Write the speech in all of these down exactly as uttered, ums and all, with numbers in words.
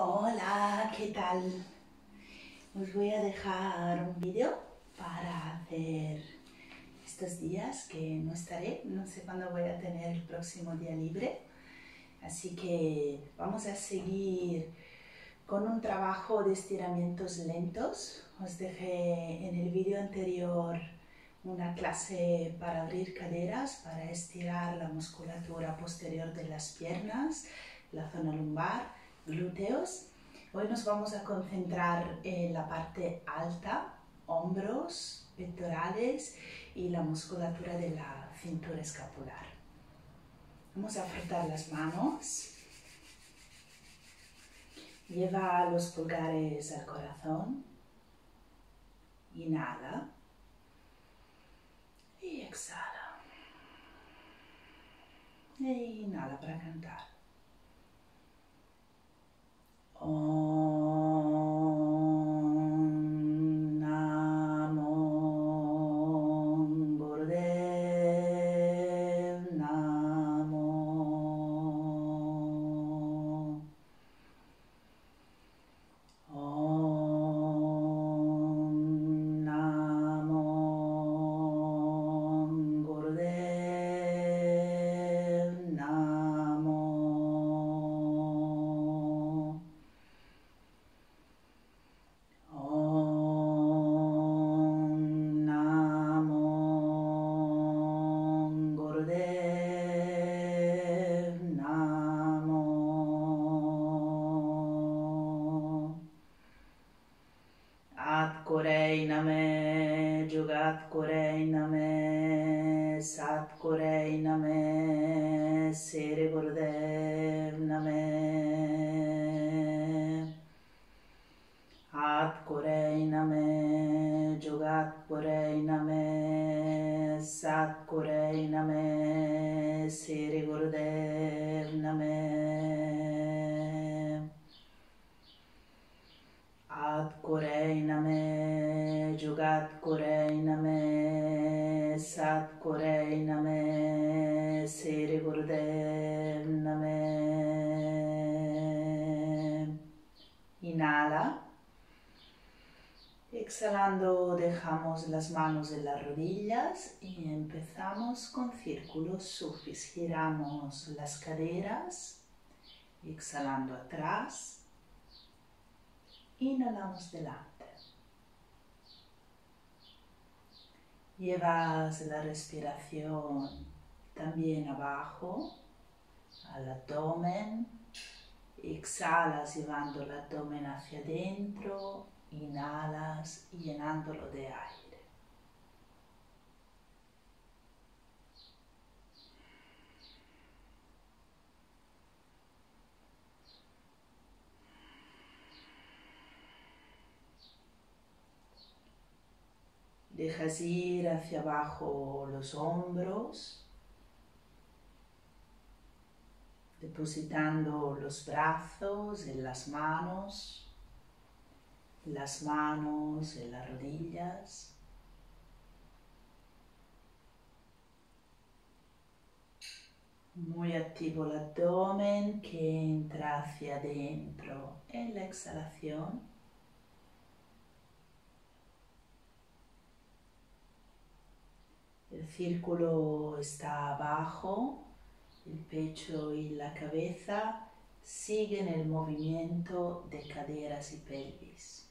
Hola, ¿qué tal? Os voy a dejar un vídeo para hacer estos días que no estaré, no sé cuándo voy a tener el próximo día libre, así que vamos a seguir con un trabajo de estiramientos lentos. Os dejé en el vídeo anterior una clase para abrir caderas, para estirar la musculatura posterior de las piernas, la zona lumbar, glúteos. Hoy nos vamos a concentrar en la parte alta, hombros, pectorales y la musculatura de la cintura escapular. Vamos a frotar las manos. Lleva los pulgares al corazón. Inhala. Y exhala. E inhala para cantar. Om Namo Gurudev Namo. Om Namo Gurudev Namo. Om Namo Gurudev Namo. Atkurei Name, Jugat Kurei Name, Sat Kurei Name, Siri Gurudev Name. Atkurei Name, Jugat Kurei Name, Sat Kurei Name, Siri Gurudev Name. Atkurei Name, Jugat Kurei Name, Sat Kurei Name, Siri Gurudev Name. Inhala. Exhalando dejamos las manos en las rodillas y empezamos con círculos sufis. Giramos las caderas, exhalando atrás. Inhalamos delante. Llevas la respiración también abajo, al abdomen. Exhalas llevando el abdomen hacia adentro. Inhalas llenándolo de aire. Dejas ir hacia abajo los hombros, depositando los brazos en las manos, las manos en las rodillas. Muy activo el abdomen que entra hacia adentro en la exhalación. El círculo está abajo, el pecho y la cabeza siguen el movimiento de caderas y pelvis.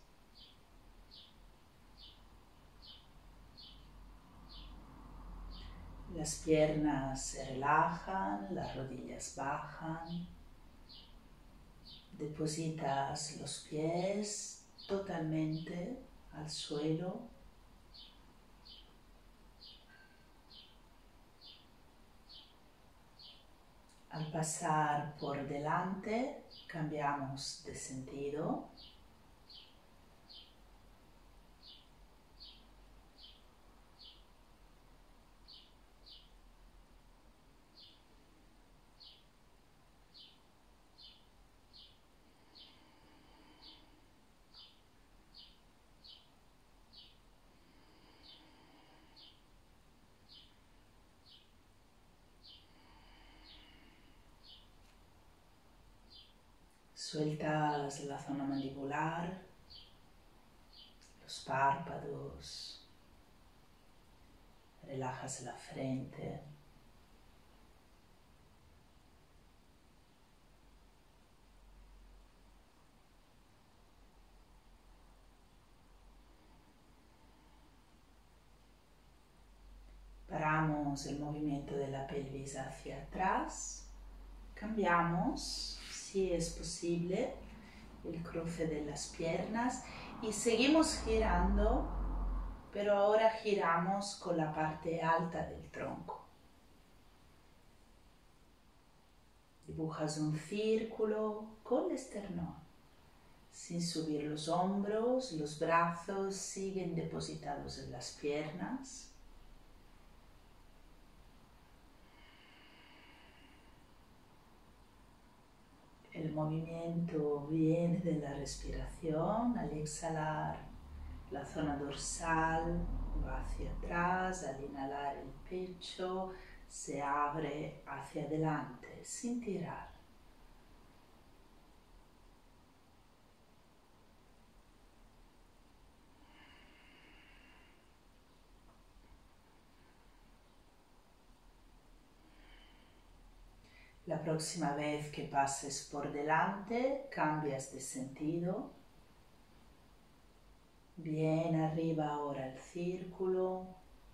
Las piernas se relajan, las rodillas bajan. Depositas los pies totalmente al suelo. Al pasar por delante, cambiamos de sentido. Sueltas la zona mandibular, los párpados, relajas la frente. Paramos el movimiento de la pelvis hacia atrás. Cambiamos, si es posible, el cruce de las piernas y seguimos girando, pero ahora giramos con la parte alta del tronco. Dibujas un círculo con el esternón. Sin subir los hombros, los brazos siguen depositados en las piernas. El movimiento viene de la respiración. Al exhalar, la zona dorsal va hacia atrás. Al inhalar, el pecho se abre hacia adelante sin tirar. La próxima vez que pases por delante, cambias de sentido. Bien arriba ahora el círculo.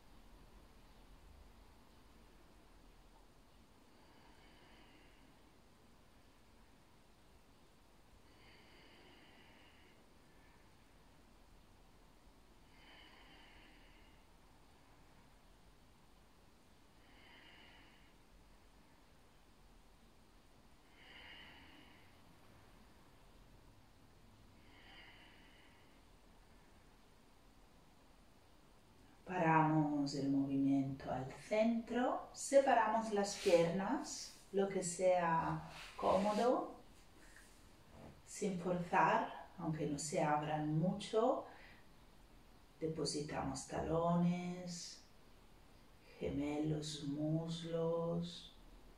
Paramos el movimiento al centro, separamos las piernas, lo que sea cómodo, sin forzar, aunque no se abran mucho. Depositamos talones, gemelos, muslos.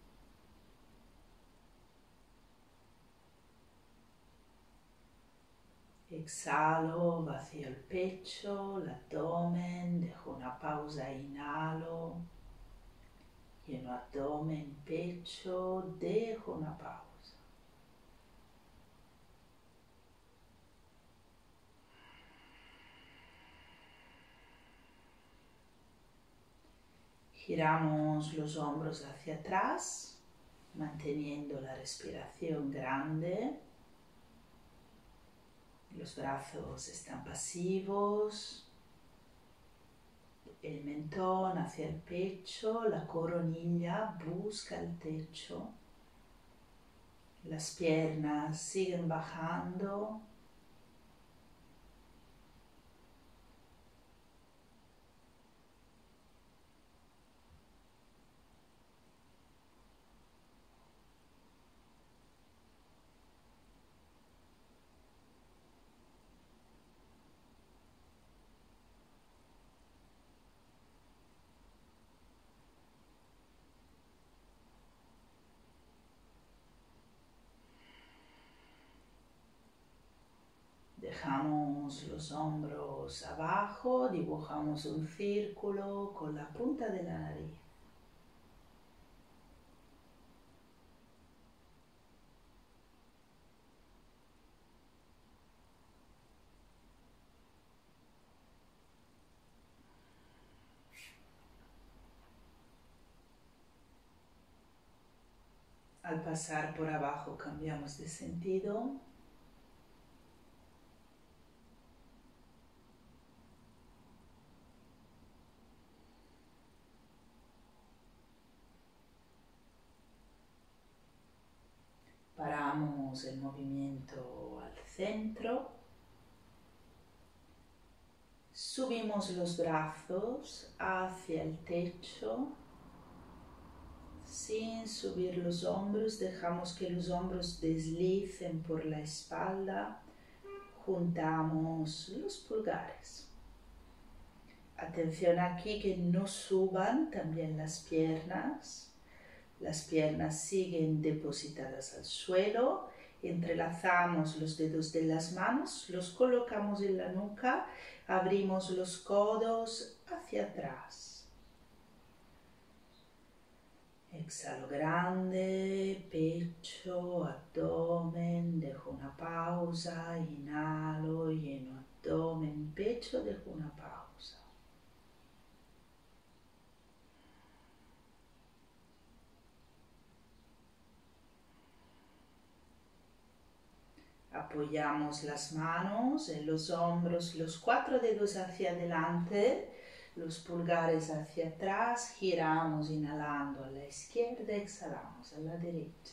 Exhalo, vacío el pecho, el abdomen, dejo una pausa, inhalo, lleno abdomen, pecho, dejo una pausa. Giramos los hombros hacia atrás, manteniendo la respiración grande. Los brazos están pasivos, el mentón hacia el pecho, la coronilla busca el techo, las piernas siguen bajando. Dejamos los hombros abajo, dibujamos un círculo con la punta de la nariz. Al pasar por abajo cambiamos de sentido. Paramos el movimiento al centro. Subimos los brazos hacia el techo. Sin subir los hombros, dejamos que los hombros deslicen por la espalda. Juntamos los pulgares. Atención aquí que no suban también las piernas. Las piernas siguen depositadas al suelo Entrelazamos los dedos de las manos, los colocamos en la nuca, abrimos los codos hacia atrás. Exhalo grande, pecho, abdomen, dejo una pausa, inhalo, lleno abdomen, pecho, dejo una pausa. Apoyamos las manos en los hombros, los cuatro dedos hacia adelante, los pulgares hacia atrás, giramos inhalando a la izquierda, exhalamos a la derecha.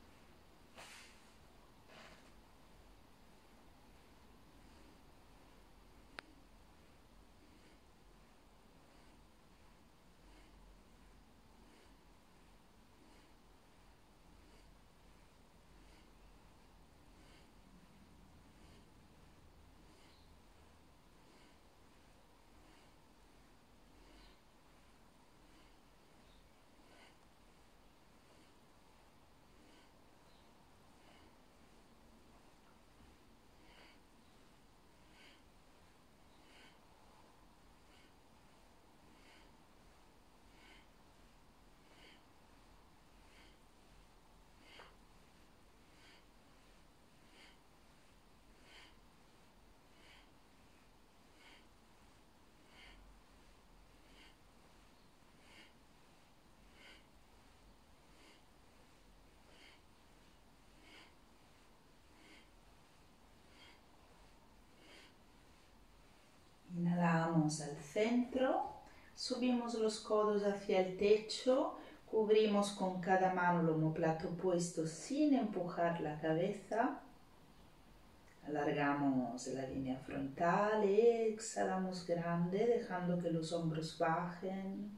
Inhalamos al centro, subimos los codos hacia el techo, cubrimos con cada mano el omóplato opuesto sin empujar la cabeza. Alargamos la línea frontal, exhalamos grande, dejando que los hombros bajen.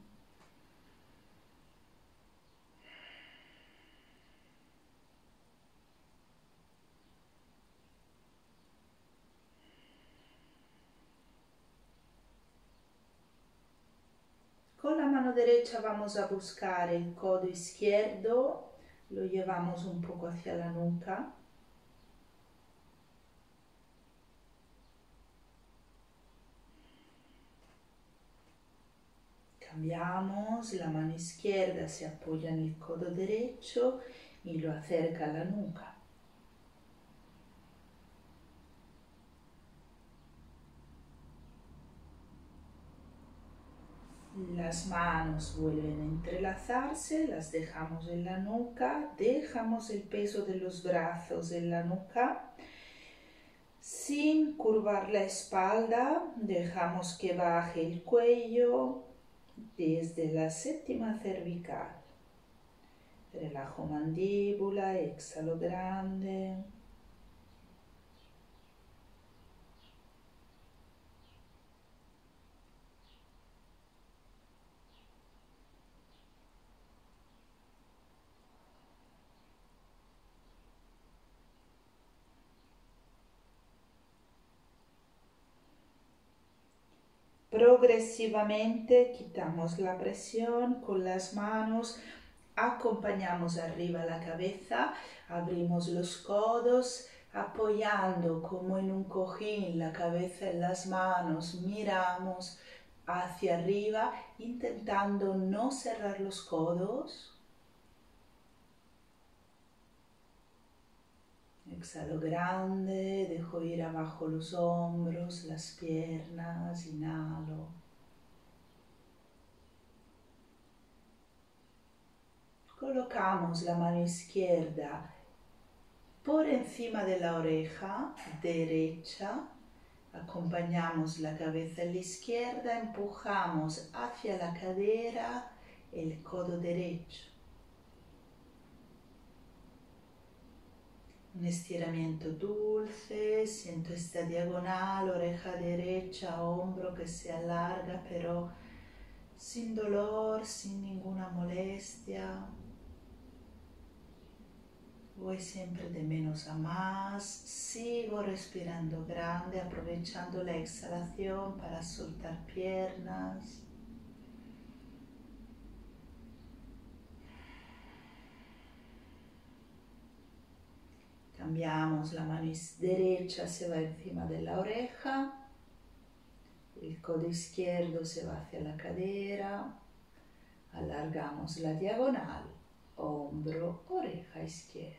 Con la mano derecha vamos a buscar el codo izquierdo, lo llevamos un poco hacia la nuca. Cambiamos, la mano izquierda se apoya en el codo derecho y lo acerca a la nuca. Las manos vuelven a entrelazarse, las dejamos en la nuca, dejamos el peso de los brazos en la nuca. Sin curvar la espalda, dejamos que baje el cuello desde la séptima cervical. Relajo mandíbula, exhalo grande. Progresivamente quitamos la presión con las manos, acompañamos arriba la cabeza, abrimos los codos, apoyando como en un cojín la cabeza en las manos, miramos hacia arriba, intentando no cerrar los codos. Exhalo grande, dejo ir abajo los hombros, las piernas, inhalo. Colocamos la mano izquierda por encima de la oreja derecha. Acompañamos la cabeza a la izquierda, empujamos hacia la cadera el codo derecho. Un estiramiento dulce, siento esta diagonal, oreja derecha, hombro que se alarga, pero sin dolor, sin ninguna molestia. Voy siempre de menos a más, sigo respirando grande, aprovechando la exhalación para soltar piernas. Cambiamos, la mano derecha se va encima de la oreja, el codo izquierdo se va hacia la cadera, alargamos la diagonal, hombro, oreja izquierda.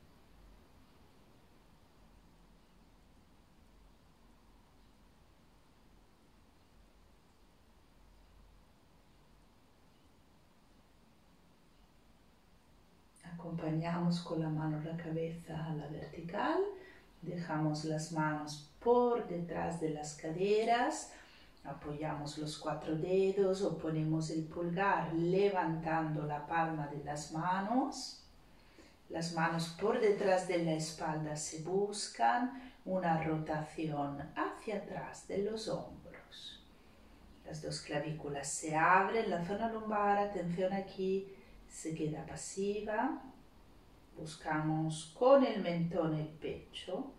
Acompañamos con la mano la cabeza a la vertical, dejamos las manos por detrás de las caderas, apoyamos los cuatro dedos o ponemos el pulgar levantando la palma de las manos. Las manos por detrás de la espalda se buscan, una rotación hacia atrás de los hombros. Las dos clavículas se abren, la zona lumbar, atención aquí, se queda pasiva. Buscamos con el mentón el pecho.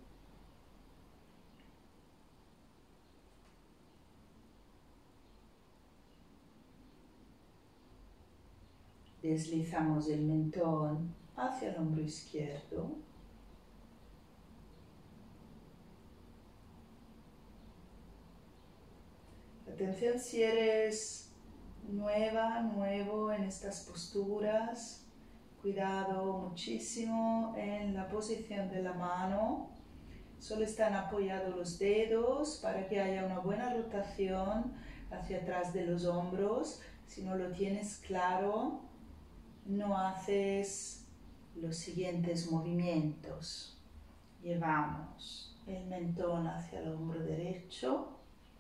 Deslizamos el mentón hacia el hombro izquierdo. Atención si eres nueva, nuevo en estas posturas. Cuidado muchísimo en la posición de la mano. Solo están apoyados los dedos para que haya una buena rotación hacia atrás de los hombros. Si no lo tienes claro, no haces los siguientes movimientos. Llevamos el mentón hacia el hombro derecho.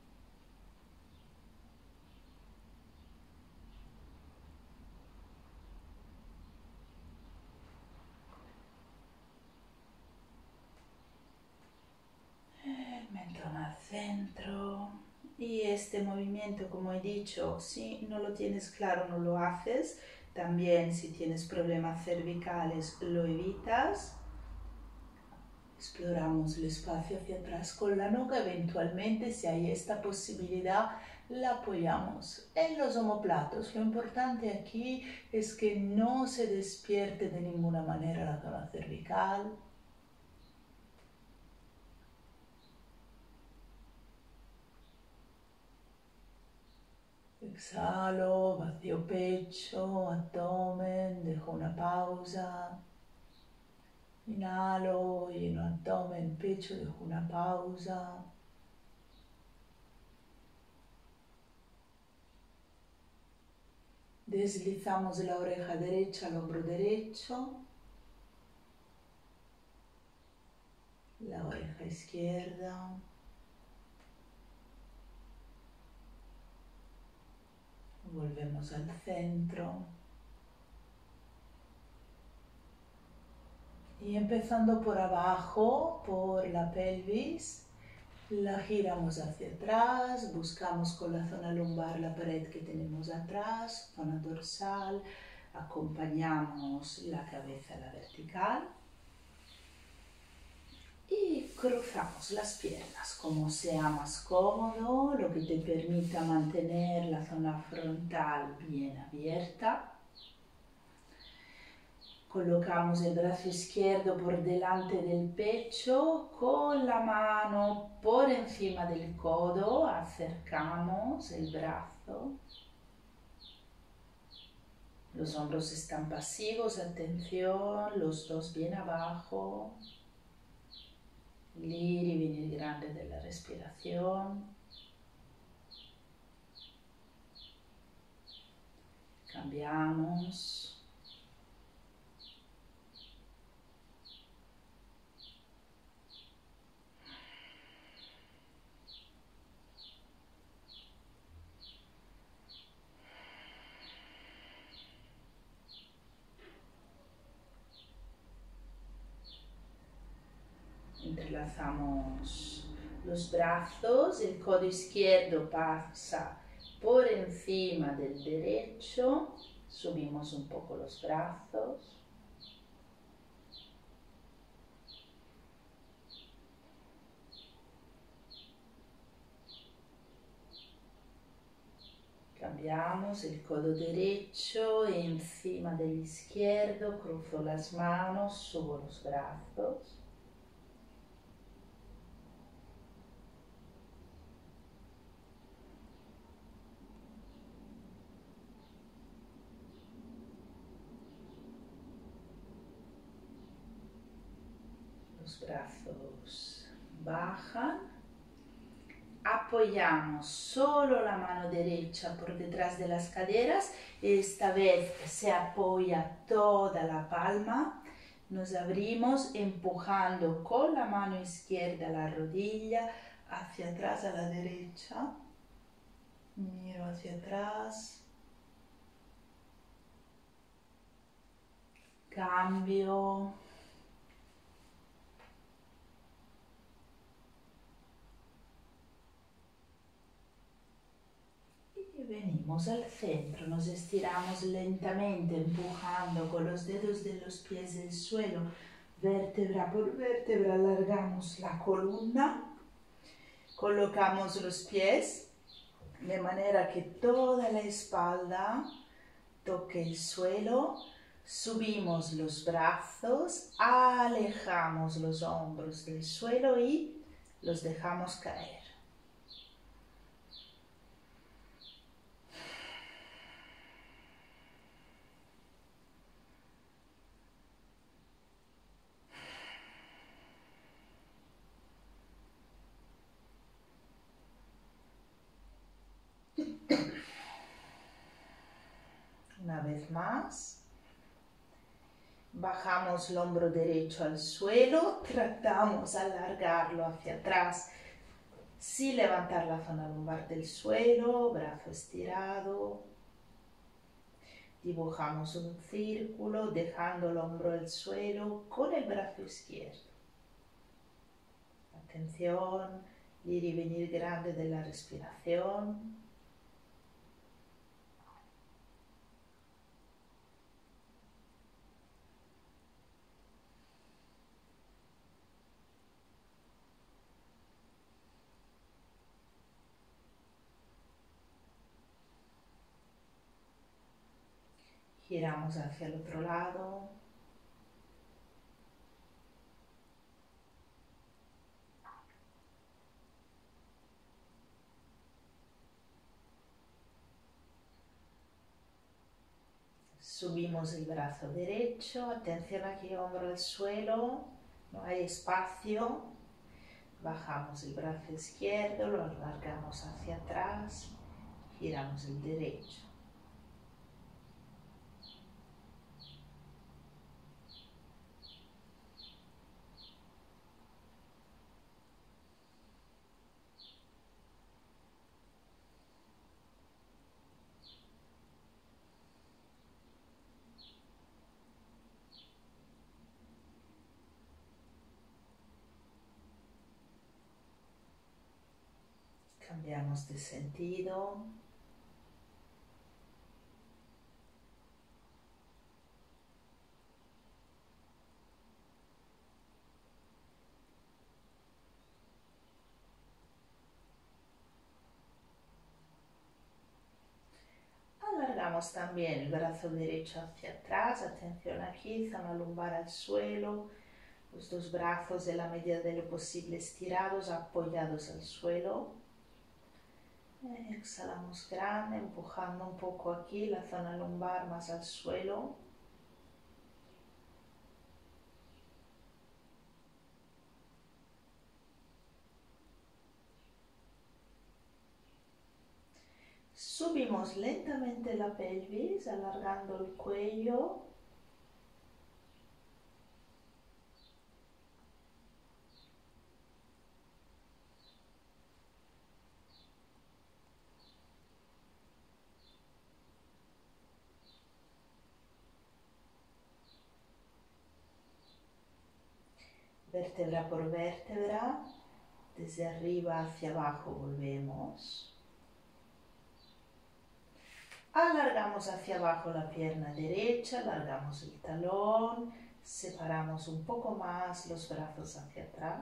El mentón al centro. Y este movimiento, como he dicho, si no lo tienes claro, no lo haces. También si tienes problemas cervicales, lo evitas. Exploramos el espacio hacia atrás con la nuca. Eventualmente, si hay esta posibilidad, la apoyamos en los omoplatos. Lo importante aquí es que no se despierte de ninguna manera la zona cervical. Exhalo, vacío pecho, abdomen, dejo una pausa. Inhalo, lleno abdomen, pecho, dejo una pausa. Deslizamos la oreja derecha al hombro derecho. La oreja izquierda. Volvemos al centro. Y empezando por abajo, por la pelvis, la giramos hacia atrás, buscamos con la zona lumbar la pared que tenemos atrás, zona dorsal, acompañamos la cabeza a la vertical y cruzamos las piernas como sea más cómodo, lo que te permita mantener la zona frontal bien abierta. Colocamos el brazo izquierdo por delante del pecho, con la mano por encima del codo, acercamos el brazo. Los hombros están pasivos, atención, los dos bien abajo. El ir y venir grande de la respiración. Cambiamos. Entrelazamos los brazos, el codo izquierdo pasa por encima del derecho, subimos un poco los brazos. Cambiamos el codo derecho encima del izquierdo, cruzo las manos, subo los brazos. Los brazos bajan. Apoyamos solo la mano derecha por detrás de las caderas. Esta vez se apoya toda la palma. Nos abrimos empujando con la mano izquierda la rodilla hacia atrás a la derecha. Miro hacia atrás. Cambio. Y venimos al centro. Nos estiramos lentamente, empujando con los dedos de los pies del suelo. Vértebra por vértebra alargamos la columna. Colocamos los pies de manera que toda la espalda toque el suelo. Subimos los brazos, alejamos los hombros del suelo y los dejamos caer. Una vez más. Bajamos el hombro derecho al suelo, tratamos de alargarlo hacia atrás sin levantar la zona lumbar del suelo, brazo estirado. Dibujamos un círculo dejando el hombro al suelo con el brazo izquierdo. Atención, ir y venir grande de la respiración. Giramos hacia el otro lado. Subimos el brazo derecho, atención aquí, hombro al suelo, no hay espacio. Bajamos el brazo izquierdo, lo alargamos hacia atrás, giramos el derecho. Cambiamos de sentido. Alargamos también el brazo derecho hacia atrás, atención aquí, zona lumbar al suelo, los dos brazos en la medida de lo posible estirados, apoyados al suelo. Exhalamos grande, empujando un poco aquí la zona lumbar más al suelo. Subimos lentamente la pelvis, alargando el cuello. Vértebra por vértebra, desde arriba hacia abajo volvemos. Alargamos hacia abajo la pierna derecha, alargamos el talón, separamos un poco más los brazos hacia atrás.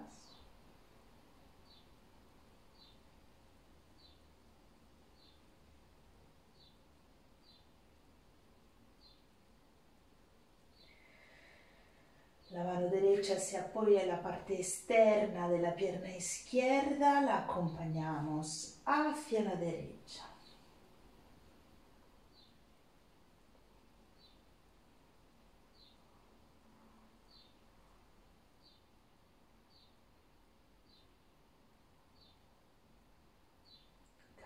La mano derecha se apoya en la parte externa de la pierna izquierda, la acompañamos hacia la derecha.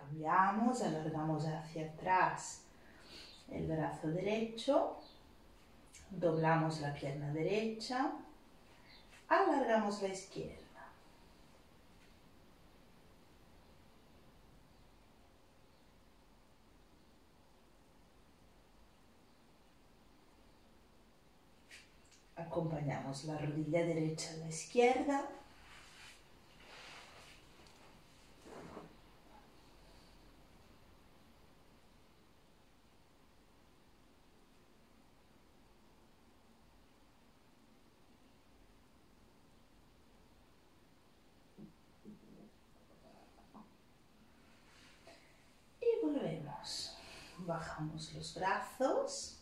Cambiamos, alargamos hacia atrás el brazo derecho, doblamos la pierna derecha, alargamos la izquierda. Acompañamos la rodilla derecha a la izquierda. Y volvemos. Bajamos los brazos.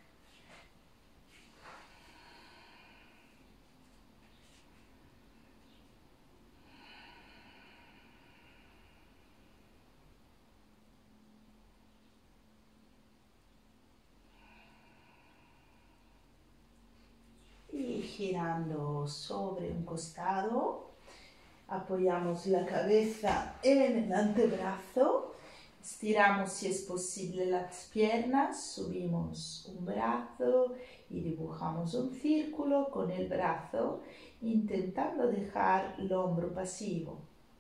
Girando sobre un costado, apoyamos la cabeza en el antebrazo, estiramos si es posible las piernas, subimos un brazo y dibujamos un círculo con el brazo, intentando dejar el hombro pasivo.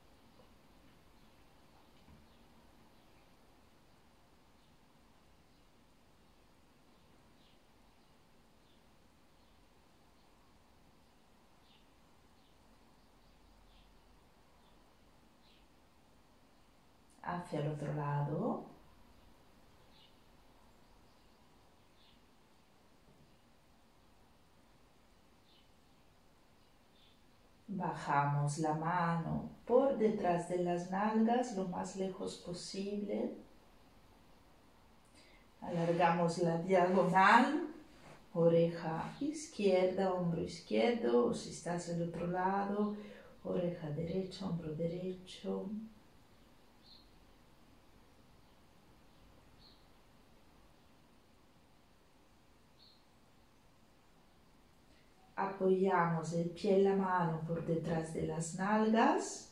Hacia el otro lado. Bajamos la mano por detrás de las nalgas lo más lejos posible. Alargamos la diagonal, oreja izquierda, hombro izquierdo, o si estás al otro lado, oreja derecha, hombro derecho. Apoyamos el pie y la mano por detrás de las nalgas.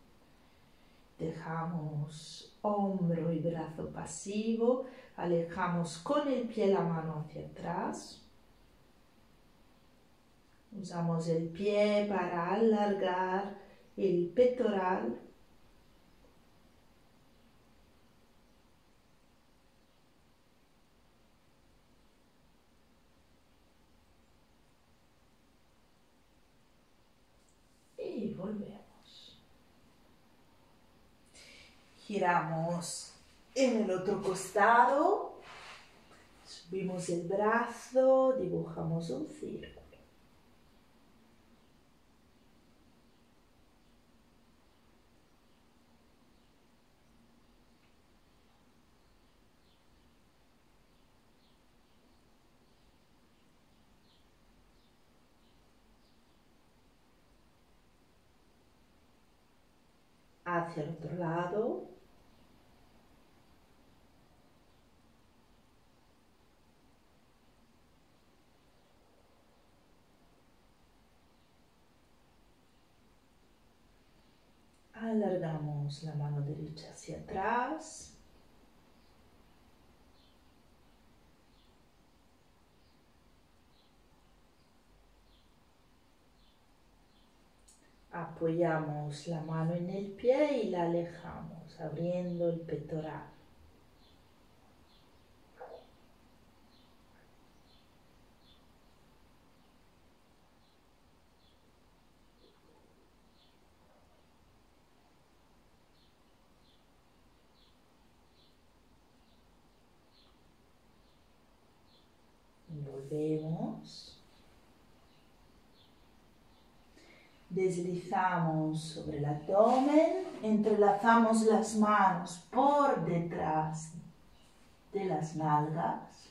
Dejamos hombro y brazo pasivo. Alejamos con el pie y la mano hacia atrás. Usamos el pie para alargar el pectoral. Y volvemos. Giramos en el otro costado. Subimos el brazo, dibujamos un círculo. Hacia el otro lado. Alargamos la mano derecha hacia atrás. Apoyamos la mano en el pie y la alejamos, abriendo el pectoral. Volvemos. Deslizamos sobre el abdomen, entrelazamos las manos por detrás de las nalgas.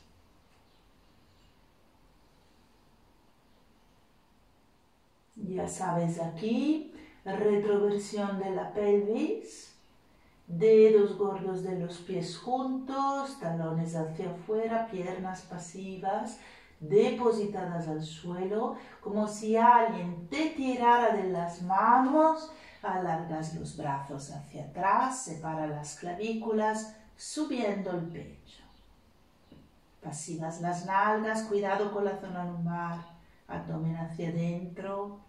Ya sabes, aquí, retroversión de la pelvis, dedos gordos de los pies juntos, talones hacia afuera, piernas pasivas, depositadas al suelo, como si alguien te tirara de las manos Alargas los brazos hacia atrás, separa las clavículas, subiendo el pecho. Pasivas las nalgas, cuidado con la zona lumbar, abdomen hacia adentro.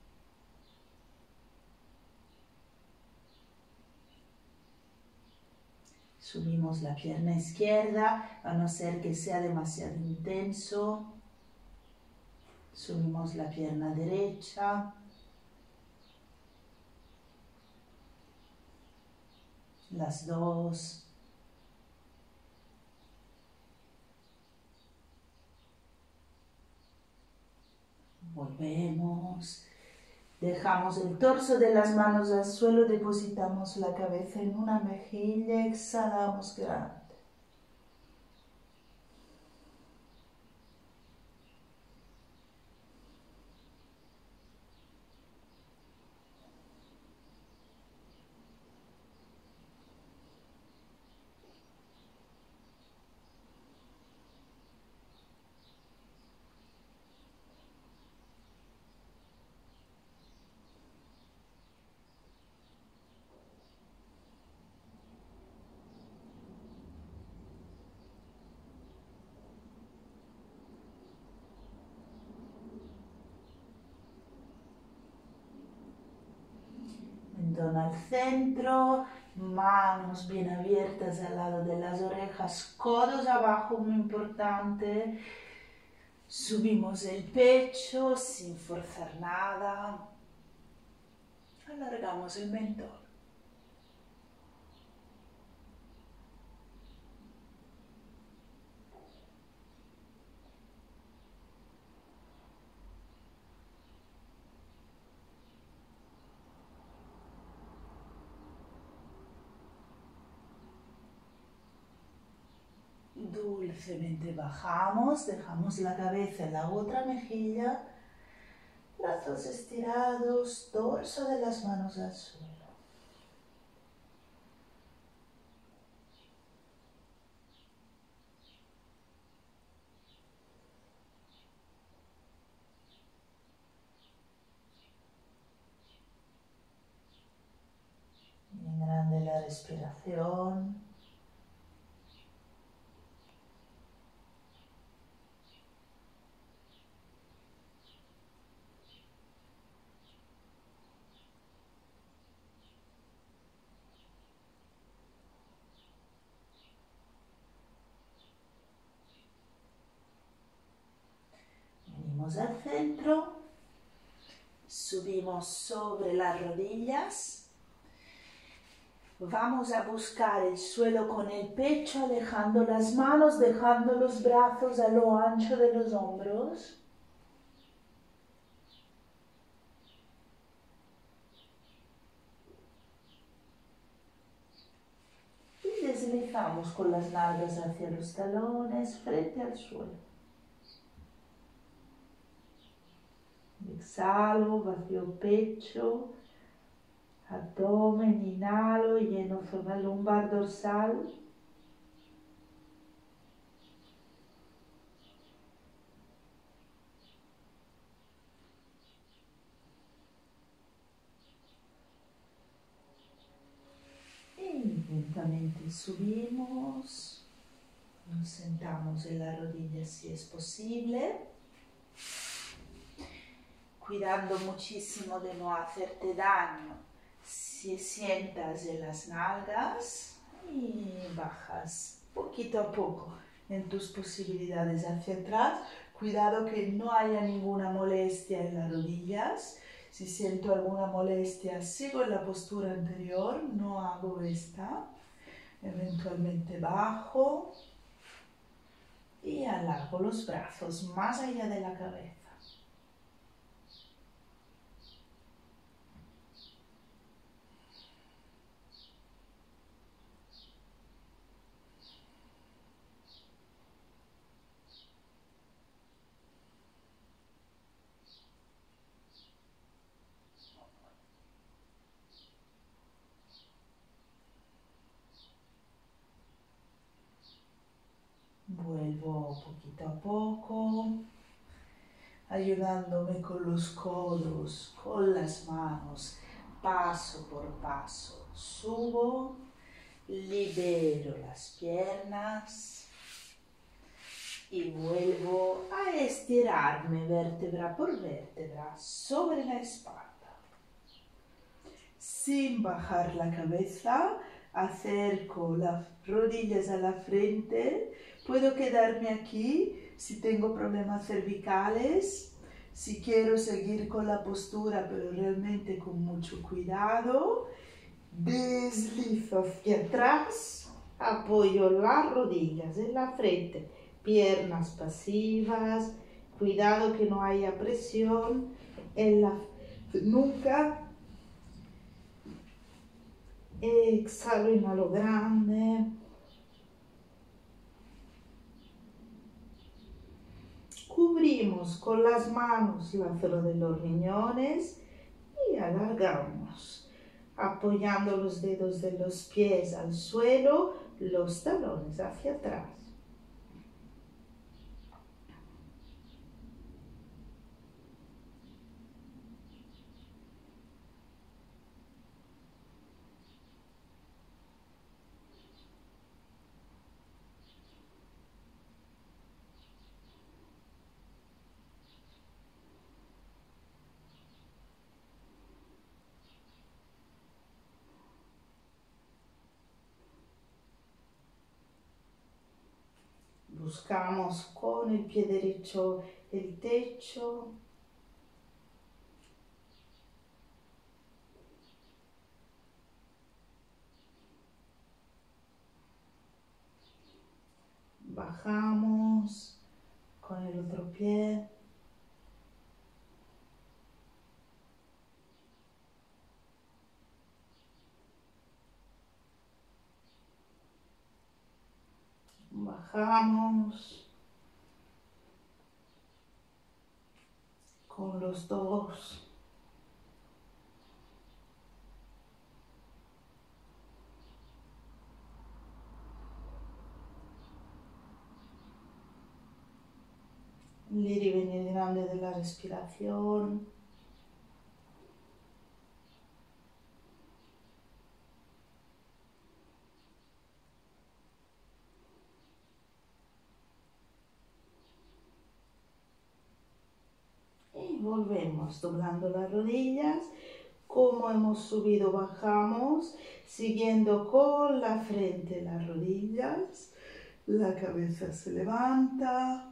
Subimos la pierna izquierda, a no ser que sea demasiado intenso. Subimos la pierna derecha. Las dos. Volvemos. Dejamos el torso de las manos al suelo, depositamos la cabeza en una mejilla, exhalamos grande. Mentón al centro, manos bien abiertas al lado de las orejas, codos abajo, muy importante. Subimos el pecho sin forzar nada. Alargamos el mentón. Dulcemente bajamos, dejamos la cabeza en la otra mejilla, brazos estirados, dorso de las manos al suelo. Bien grande la respiración. Al centro, subimos sobre las rodillas, vamos a buscar el suelo con el pecho, alejando las manos, dejando los brazos a lo ancho de los hombros. Y deslizamos con las nalgas hacia los talones, frente al suelo. Exhalo, vacío pecho, abdomen, inhalo, lleno zona lumbar dorsal. Y lentamente subimos, nos sentamos en la rodilla si es posible. Cuidando muchísimo de no hacerte daño, si sientas en las nalgas y bajas poquito a poco en tus posibilidades hacia atrás. Cuidado que no haya ninguna molestia en las rodillas. Si siento alguna molestia, sigo en la postura anterior, no hago esta. Eventualmente bajo y alargo los brazos más allá de la cabeza. Vuelvo poquito a poco, ayudándome con los codos, con las manos, paso por paso subo, libero las piernas y vuelvo a estirarme vértebra por vértebra sobre la espalda. Sin bajar la cabeza, acerco las rodillas a la frente. Puedo quedarme aquí si tengo problemas cervicales, si quiero seguir con la postura, pero realmente con mucho cuidado. Deslizo hacia atrás, apoyo las rodillas en la frente, piernas pasivas, cuidado que no haya presión en la nuca. Exhalo, inhalo grande. Cubrimos con las manos la zona de los riñones y alargamos, apoyando los dedos de los pies al suelo, los talones hacia atrás. Buscamos con el pie derecho el techo. Bajamos con el otro pie. Bajamos con los dos. El ir y venir grande de la respiración. Y volvemos doblando las rodillas. Como hemos subido, bajamos, siguiendo con la frente las rodillas. La cabeza se levanta.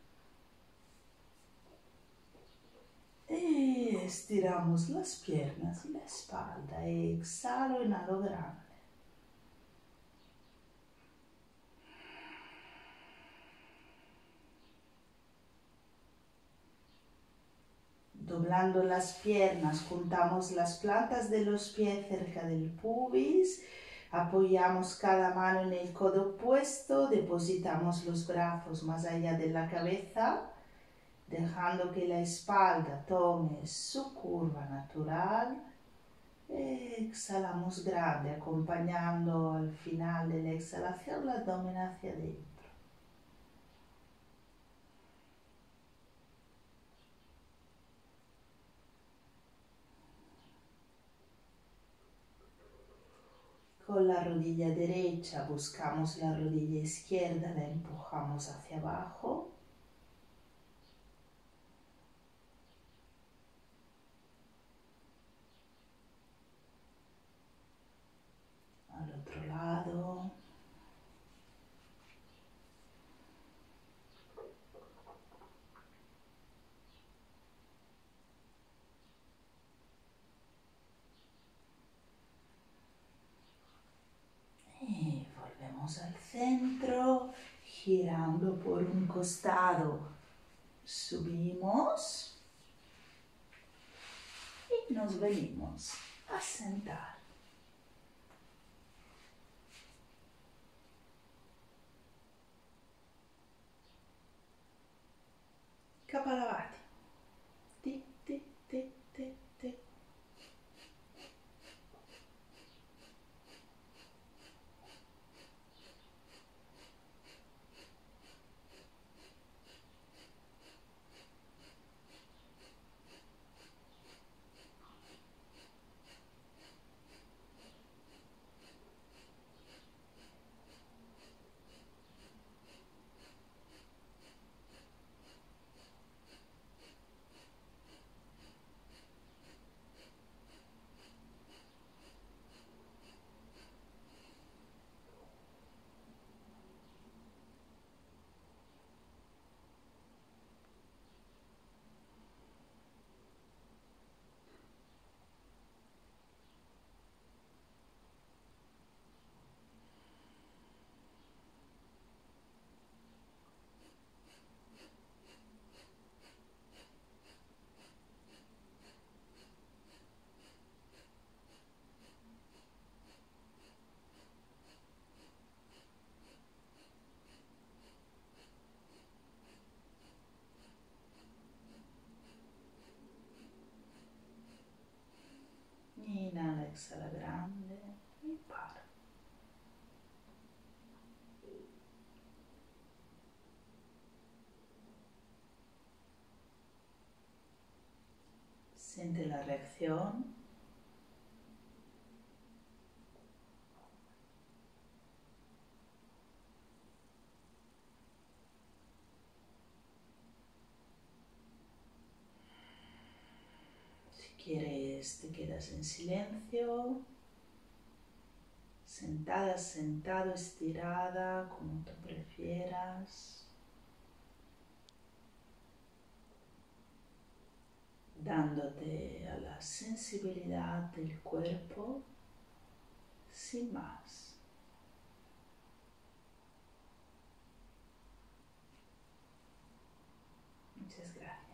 Y estiramos las piernas y la espalda. Exhalo, inhalo grande. Doblando las piernas, juntamos las plantas de los pies cerca del pubis, apoyamos cada mano en el codo opuesto, depositamos los brazos más allá de la cabeza, dejando que la espalda tome su curva natural. Exhalamos grande, acompañando al final de la exhalación el abdomen hacia adentro. Con la rodilla derecha buscamos la rodilla izquierda, la empujamos hacia abajo. Al otro lado. Y volvemos al centro, girando por un costado. Subimos y nos venimos a sentar. Kapalabhati. Tic, tic, tic, tic, tic. exhala grande y para. Siente la reacción. Si quieres, te quedas en silencio, sentada, sentado, estirada, como tú prefieras, dándote a la sensibilidad del cuerpo sin más. Muchas gracias.